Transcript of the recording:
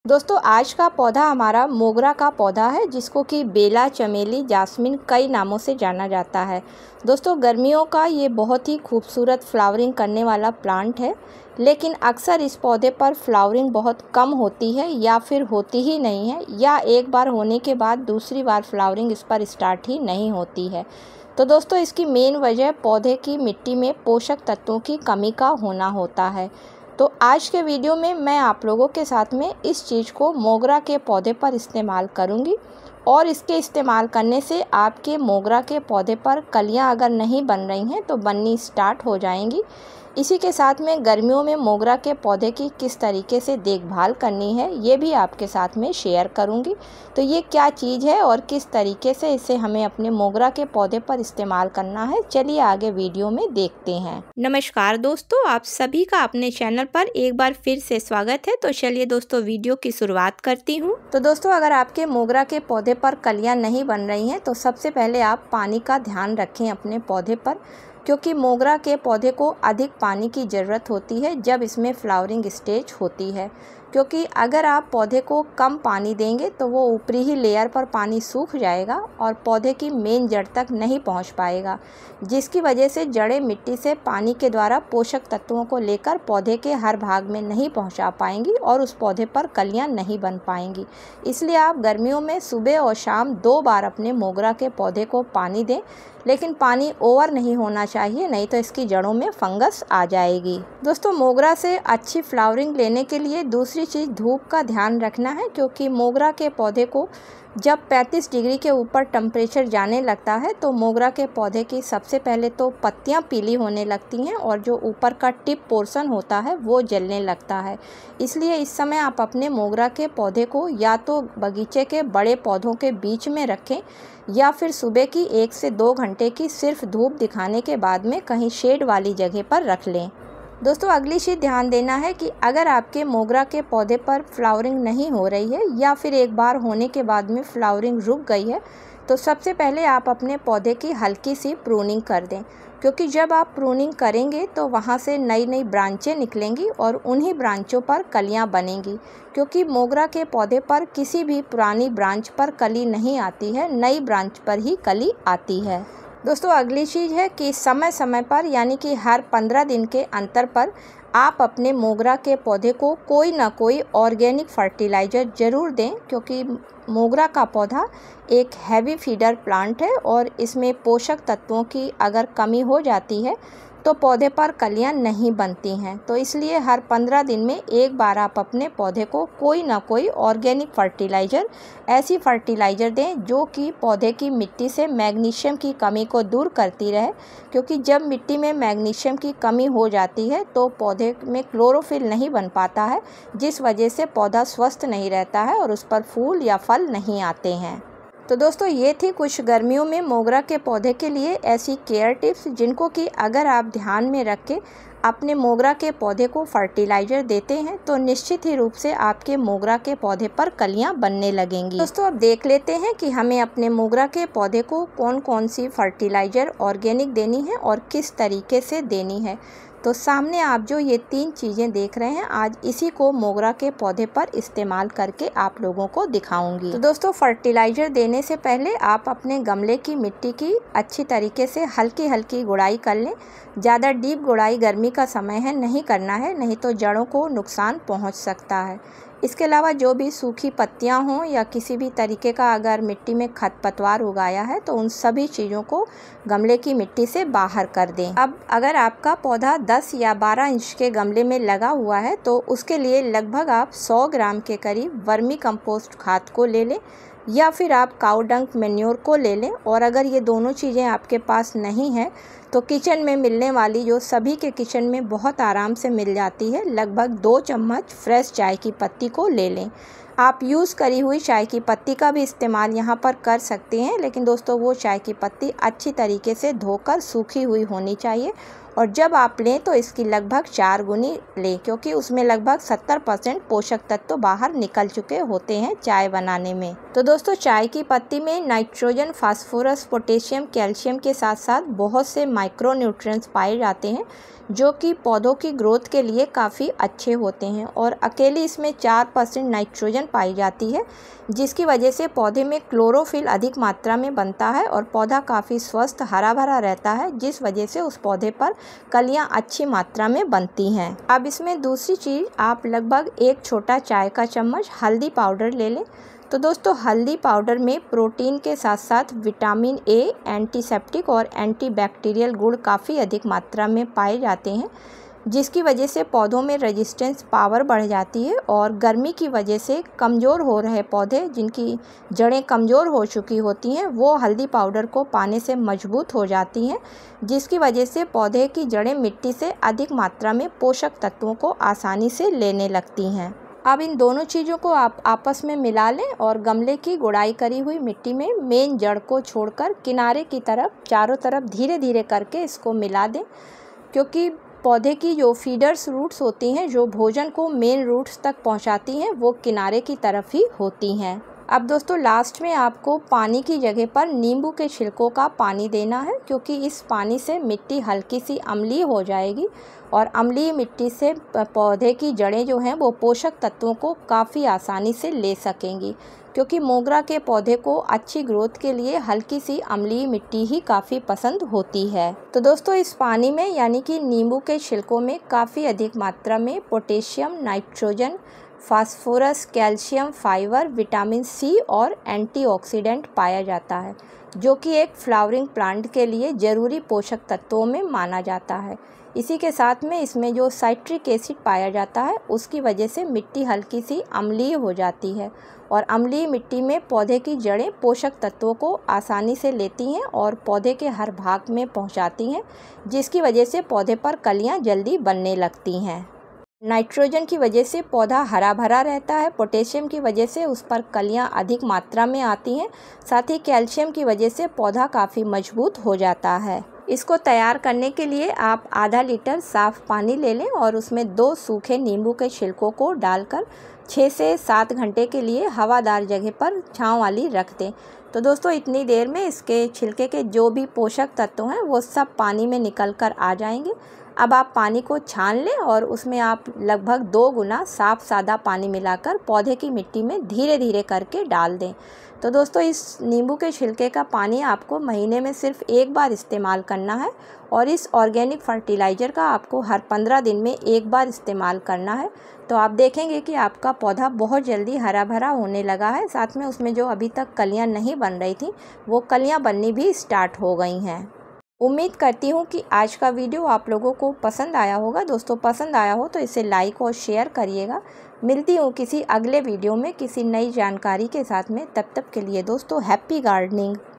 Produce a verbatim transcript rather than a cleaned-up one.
दोस्तों आज का पौधा हमारा मोगरा का पौधा है, जिसको कि बेला, चमेली, जास्मिन कई नामों से जाना जाता है। दोस्तों गर्मियों का ये बहुत ही खूबसूरत फ्लावरिंग करने वाला प्लांट है, लेकिन अक्सर इस पौधे पर फ्लावरिंग बहुत कम होती है या फिर होती ही नहीं है, या एक बार होने के बाद दूसरी बार फ्लावरिंग इस पर स्टार्ट ही नहीं होती है। तो दोस्तों इसकी मेन वजह पौधे की मिट्टी में पोषक तत्वों की कमी का होना होता है। तो आज के वीडियो में मैं आप लोगों के साथ में इस चीज़ को मोगरा के पौधे पर इस्तेमाल करूंगी, और इसके इस्तेमाल करने से आपके मोगरा के पौधे पर कलियां अगर नहीं बन रही हैं तो बननी स्टार्ट हो जाएंगी। इसी के साथ में गर्मियों में मोगरा के पौधे की किस तरीके से देखभाल करनी है ये भी आपके साथ में शेयर करूंगी। तो ये क्या चीज़ है और किस तरीके से इसे हमें अपने मोगरा के पौधे पर इस्तेमाल करना है, चलिए आगे वीडियो में देखते हैं। नमस्कार दोस्तों, आप सभी का अपने चैनल पर एक बार फिर से स्वागत है। तो चलिए दोस्तों वीडियो की शुरुआत करती हूँ। तो दोस्तों अगर आपके मोगरा के पौधे पर कलियाँ नहीं बन रही हैं तो सबसे पहले आप पानी का ध्यान रखें अपने पौधे पर, क्योंकि मोगरा के पौधे को अधिक पानी की ज़रूरत होती है जब इसमें फ्लावरिंग स्टेज होती है। क्योंकि अगर आप पौधे को कम पानी देंगे तो वो ऊपरी ही लेयर पर पानी सूख जाएगा और पौधे की मेन जड़ तक नहीं पहुंच पाएगा, जिसकी वजह से जड़ें मिट्टी से पानी के द्वारा पोषक तत्वों को लेकर पौधे के हर भाग में नहीं पहुंचा पाएंगी और उस पौधे पर कलियां नहीं बन पाएंगी। इसलिए आप गर्मियों में सुबह और शाम दो बार अपने मोगरा के पौधे को पानी दें, लेकिन पानी ओवर नहीं होना चाहिए, नहीं तो इसकी जड़ों में फंगस आ जाएगी। दोस्तों मोगरा से अच्छी फ्लावरिंग लेने के लिए दूसरी चीज़ धूप का ध्यान रखना है, क्योंकि मोगरा के पौधे को जब पैंतीस डिग्री के ऊपर टेम्परेचर जाने लगता है तो मोगरा के पौधे की सबसे पहले तो पत्तियां पीली होने लगती हैं और जो ऊपर का टिप पोर्शन होता है वो जलने लगता है। इसलिए इस समय आप अपने मोगरा के पौधे को या तो बगीचे के बड़े पौधों के बीच में रखें, या फिर सुबह की एक से दो घंटे की सिर्फ धूप दिखाने के बाद में कहीं शेड वाली जगह पर रख लें। दोस्तों अगली चीज़ ध्यान देना है कि अगर आपके मोगरा के पौधे पर फ्लावरिंग नहीं हो रही है या फिर एक बार होने के बाद में फ्लावरिंग रुक गई है, तो सबसे पहले आप अपने पौधे की हल्की सी प्रूनिंग कर दें, क्योंकि जब आप प्रूनिंग करेंगे तो वहाँ से नई नई ब्रांचें निकलेंगी और उन्हीं ब्रांचों पर कलियाँ बनेंगी। क्योंकि मोगरा के पौधे पर किसी भी पुरानी ब्रांच पर कली नहीं आती है, नई ब्रांच पर ही कली आती है। दोस्तों अगली चीज़ है कि समय समय पर यानी कि हर पंद्रह दिन के अंतर पर आप अपने मोगरा के पौधे को कोई ना कोई ऑर्गेनिक फर्टिलाइज़र ज़रूर दें, क्योंकि मोगरा का पौधा एक हैवी फीडर प्लांट है और इसमें पोषक तत्वों की अगर कमी हो जाती है तो पौधे पर कलियां नहीं बनती हैं। तो इसलिए हर पंद्रह दिन में एक बार आप अपने पौधे को कोई ना कोई ऑर्गेनिक फर्टिलाइज़र, ऐसी फर्टिलाइज़र दें जो कि पौधे की मिट्टी से मैग्नीशियम की कमी को दूर करती रहे। क्योंकि जब मिट्टी में मैग्नीशियम की कमी हो जाती है तो पौधे में क्लोरोफिल नहीं बन पाता है, जिस वजह से पौधा स्वस्थ नहीं रहता है और उस पर फूल या फल नहीं आते हैं। तो दोस्तों ये थी कुछ गर्मियों में मोगरा के पौधे के लिए ऐसी केयर टिप्स, जिनको कि अगर आप ध्यान में रख के अपने मोगरा के पौधे को फर्टिलाइज़र देते हैं तो निश्चित ही रूप से आपके मोगरा के पौधे पर कलियां बनने लगेंगी। दोस्तों अब देख लेते हैं कि हमें अपने मोगरा के पौधे को कौन कौन सी फर्टिलाइज़र ऑर्गेनिक देनी है और किस तरीके से देनी है। तो सामने आप जो ये तीन चीज़ें देख रहे हैं, आज इसी को मोगरा के पौधे पर इस्तेमाल करके आप लोगों को दिखाऊंगी। तो दोस्तों फर्टिलाइज़र देने से पहले आप अपने गमले की मिट्टी की अच्छी तरीके से हल्की हल्की गुड़ाई कर लें। ज़्यादा डीप गुड़ाई गर्मी का समय है नहीं करना है, नहीं तो जड़ों को नुकसान पहुंच सकता है। इसके अलावा जो भी सूखी पत्तियां हों या किसी भी तरीके का अगर मिट्टी में खरपतवार उगाया है तो उन सभी चीज़ों को गमले की मिट्टी से बाहर कर दें। अब अगर आपका पौधा दस या बारह इंच के गमले में लगा हुआ है तो उसके लिए लगभग आप सौ ग्राम के करीब वर्मी कंपोस्ट खाद को ले लें, या फिर आप काऊ डंक मैन्योर को ले लें। और अगर ये दोनों चीज़ें आपके पास नहीं है तो किचन में मिलने वाली, जो सभी के किचन में बहुत आराम से मिल जाती है, लगभग दो चम्मच फ्रेश चाय की पत्ती को ले लें। आप यूज़ करी हुई चाय की पत्ती का भी इस्तेमाल यहाँ पर कर सकते हैं, लेकिन दोस्तों वो चाय की पत्ती अच्छी तरीके से धोकर सूखी हुई होनी चाहिए और जब आप लें तो इसकी लगभग चार गुनी लें, क्योंकि उसमें लगभग सत्तर परसेंट पोषक तत्व तो बाहर निकल चुके होते हैं चाय बनाने में। तो दोस्तों चाय की पत्ती में नाइट्रोजन, फास्फोरस, पोटेशियम, कैल्शियम के साथ साथ बहुत से माइक्रो न्यूट्रिएंट्स पाए जाते हैं जो कि पौधों की ग्रोथ के लिए काफ़ी अच्छे होते हैं। और अकेली इसमें चार परसेंट नाइट्रोजन पाई जाती है, जिसकी वजह से पौधे में क्लोरोफिल अधिक मात्रा में बनता है और पौधा काफ़ी स्वस्थ हरा भरा रहता है, जिस वजह से उस पौधे पर कलियां अच्छी मात्रा में बनती हैं। अब इसमें दूसरी चीज़, आप लगभग एक छोटा चाय का चम्मच हल्दी पाउडर ले लें। तो दोस्तों, हल्दी पाउडर में प्रोटीन के साथ साथ विटामिन ए, एंटीसेप्टिक और एंटीबैक्टीरियल गुण काफ़ी अधिक मात्रा में पाए जाते हैं, जिसकी वजह से पौधों में रेजिस्टेंस पावर बढ़ जाती है और गर्मी की वजह से कमज़ोर हो रहे पौधे, जिनकी जड़ें कमज़ोर हो चुकी होती हैं, वो हल्दी पाउडर को पाने से मजबूत हो जाती हैं, जिसकी वजह से पौधे की जड़ें मिट्टी से अधिक मात्रा में पोषक तत्वों को आसानी से लेने लगती हैं। अब इन दोनों चीज़ों को आप आपस में मिला लें और गमले की गुड़ाई करी हुई मिट्टी में मेन जड़ को छोड़कर किनारे की तरफ चारों तरफ धीरे धीरे करके इसको मिला दें, क्योंकि पौधे की जो फीडर्स रूट्स होती हैं, जो भोजन को मेन रूट्स तक पहुंचाती हैं, वो किनारे की तरफ ही होती हैं। अब दोस्तों, लास्ट में आपको पानी की जगह पर नींबू के छिलकों का पानी देना है, क्योंकि इस पानी से मिट्टी हल्की सी अम्लीय हो जाएगी और अम्लीय मिट्टी से पौधे की जड़ें जो हैं वो पोषक तत्वों को काफ़ी आसानी से ले सकेंगी, क्योंकि मोगरा के पौधे को अच्छी ग्रोथ के लिए हल्की सी अम्लीय मिट्टी ही काफ़ी पसंद होती है। तो दोस्तों, इस पानी में यानी कि नींबू के छिलकों में काफ़ी अधिक मात्रा में potassium, nitrogen, phosphorus, calcium, fibre, vitamin C और एंटीऑक्सीडेंट पाया जाता है, जो कि एक फ्लावरिंग प्लांट के लिए ज़रूरी पोषक तत्वों में माना जाता है। इसी के साथ में इसमें जो साइट्रिक एसिड पाया जाता है, उसकी वजह से मिट्टी हल्की सी अम्लीय हो जाती है और अम्लीय मिट्टी में पौधे की जड़ें पोषक तत्वों को आसानी से लेती हैं और पौधे के हर भाग में पहुंचाती हैं, जिसकी वजह से पौधे पर कलियां जल्दी बनने लगती हैं। नाइट्रोजन की वजह से पौधा हरा भरा रहता है, पोटेशियम की वजह से उस पर कलियां अधिक मात्रा में आती हैं, साथ ही कैल्शियम की वजह से पौधा काफ़ी मजबूत हो जाता है। इसको तैयार करने के लिए आप आधा लीटर साफ़ पानी ले लें और उसमें दो सूखे नींबू के छिलकों को डालकर छः से सात घंटे के लिए हवादार जगह पर छांव वाली रख दें। तो दोस्तों, इतनी देर में इसके छिलके के जो भी पोषक तत्व हैं वो सब पानी में निकल कर आ जाएंगे। अब आप पानी को छान लें और उसमें आप लगभग दो गुना साफ़ सादा पानी मिलाकर पौधे की मिट्टी में धीरे धीरे करके डाल दें। तो दोस्तों, इस नींबू के छिलके का पानी आपको महीने में सिर्फ एक बार इस्तेमाल करना है और इस ऑर्गेनिक फर्टिलाइज़र का आपको हर पंद्रह दिन में एक बार इस्तेमाल करना है। तो आप देखेंगे कि आपका पौधा बहुत जल्दी हरा भरा होने लगा है, साथ में उसमें जो अभी तक कलियां नहीं बन रही थी, वो कलियां बननी भी स्टार्ट हो गई हैं। उम्मीद करती हूँ कि आज का वीडियो आप लोगों को पसंद आया होगा। दोस्तों, पसंद आया हो तो इसे लाइक और शेयर करिएगा। मिलती हूँ किसी अगले वीडियो में किसी नई जानकारी के साथ में। तब तक के लिए दोस्तों, हैप्पी गार्डनिंग।